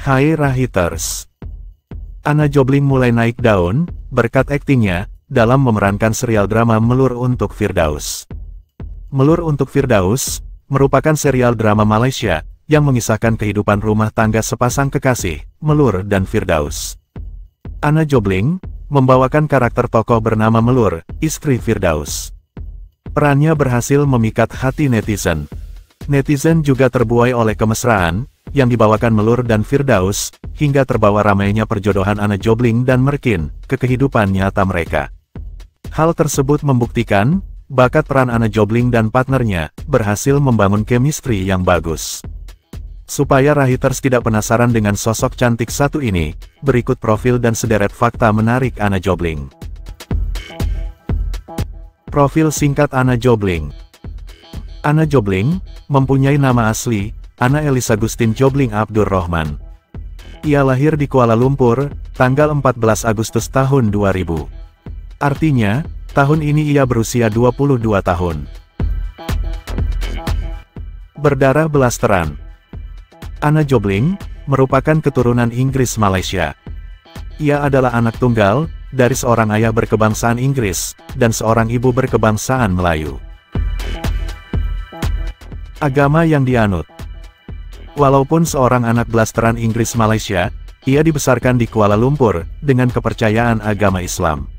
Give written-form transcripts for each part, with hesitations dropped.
Hai Rahiters. Anna Jobling mulai naik daun, berkat aktingnya, dalam memerankan serial drama Melur untuk Firdaus. Melur untuk Firdaus, merupakan serial drama Malaysia, yang mengisahkan kehidupan rumah tangga sepasang kekasih, Melur dan Firdaus. Anna Jobling, membawakan karakter tokoh bernama Melur, istri Firdaus. Perannya berhasil memikat hati netizen. Netizen juga terbuai oleh kemesraan, yang dibawakan Melur dan Firdaus, hingga terbawa ramainya perjodohan Anna Jobling dan Merkin, ke kehidupan nyata mereka. Hal tersebut membuktikan, bakat peran Anna Jobling dan partnernya, berhasil membangun chemistry yang bagus. Supaya Rahiters tidak penasaran dengan sosok cantik satu ini, berikut profil dan sederet fakta menarik Anna Jobling. Profil singkat Anna Jobling. Anna Jobling, mempunyai nama asli, Anna Elisa Gustin Jobling Abdur Rahman. Ia lahir di Kuala Lumpur, tanggal 14 Agustus tahun 2000. Artinya, tahun ini ia berusia 22 tahun. Berdarah blasteran. Anna Jobling, merupakan keturunan Inggris Malaysia. Ia adalah anak tunggal, dari seorang ayah berkebangsaan Inggris, dan seorang ibu berkebangsaan Melayu. Agama yang dianut. Walaupun seorang anak blasteran Inggris Malaysia, ia dibesarkan di Kuala Lumpur, dengan kepercayaan agama Islam.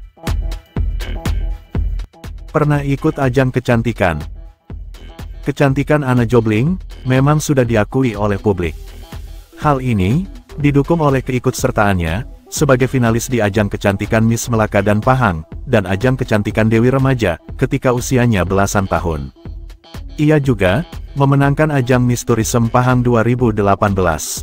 Pernah ikut ajang kecantikan. Kecantikan Anna Jobling, memang sudah diakui oleh publik. Hal ini, didukung oleh keikutsertaannya, sebagai finalis di ajang kecantikan Miss Melaka dan Pahang, dan ajang kecantikan Dewi Remaja, ketika usianya belasan tahun. Ia juga, memenangkan ajang Miss Tourism Pahang 2018.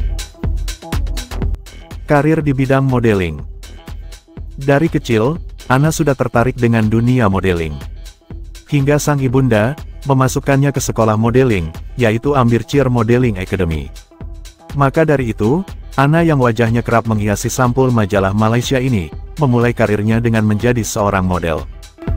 Karir di bidang modeling. Dari kecil, Anna sudah tertarik dengan dunia modeling. Hingga sang ibunda, memasukkannya ke sekolah modeling, yaitu Ambirchir Modeling Academy. Maka dari itu, Anna yang wajahnya kerap menghiasi sampul majalah Malaysia ini, memulai karirnya dengan menjadi seorang model.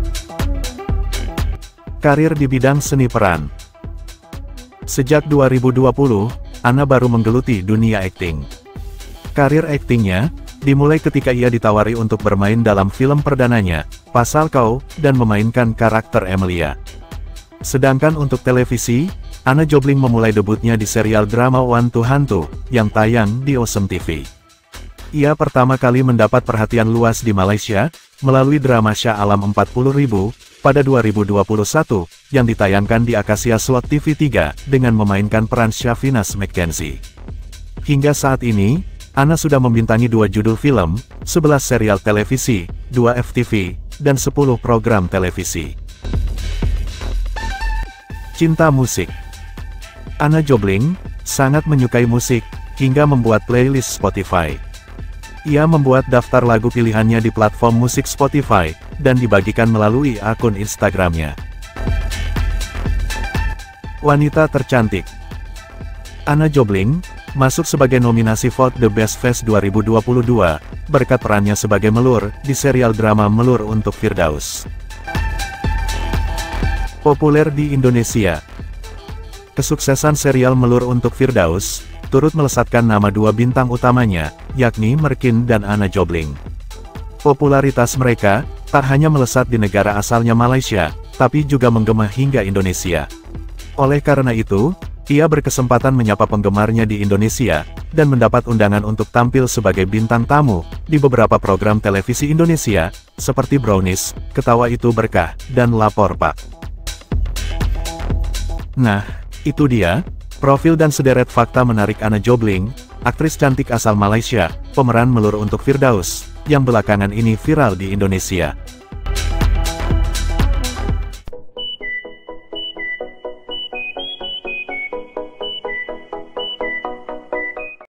Karir di bidang seni peran. Sejak 2020, Anna baru menggeluti dunia akting. Karir aktingnya, dimulai ketika ia ditawari untuk bermain dalam film perdananya, Pasal Kau, dan memainkan karakter Emilia. Sedangkan untuk televisi, Anna Jobling memulai debutnya di serial drama Wantu Hantu, yang tayang di Awesome TV. Ia pertama kali mendapat perhatian luas di Malaysia, melalui drama Shah Alam 40.000, pada 2021, yang ditayangkan di Acacia Slot TV3, dengan memainkan peran Shafinas McKenzie. Hingga saat ini, Anna sudah membintangi 2 judul film, 11 serial televisi, 2 FTV, dan 10 program televisi. Cinta musik. Anna Jobling, sangat menyukai musik, hingga membuat playlist Spotify. Ia membuat daftar lagu pilihannya di platform musik Spotify, dan dibagikan melalui akun Instagramnya. Wanita tercantik. Anna Jobling, masuk sebagai nominasi Vote the Best Face 2022, berkat perannya sebagai Melur, di serial drama Melur untuk Firdaus. Populer di Indonesia. Kesuksesan serial Melur untuk Firdaus, turut melesatkan nama 2 bintang utamanya, yakni Merkin dan Anna Jobling. Popularitas mereka, tak hanya melesat di negara asalnya Malaysia, tapi juga menggema hingga Indonesia. Oleh karena itu, ia berkesempatan menyapa penggemarnya di Indonesia, dan mendapat undangan untuk tampil sebagai bintang tamu, di beberapa program televisi Indonesia, seperti Brownies, Ketawa Itu Berkah, dan Lapor Pak. Nah, itu dia, profil dan sederet fakta menarik Anna Jobling, aktris cantik asal Malaysia, pemeran Melur untuk Firdaus, yang belakangan ini viral di Indonesia.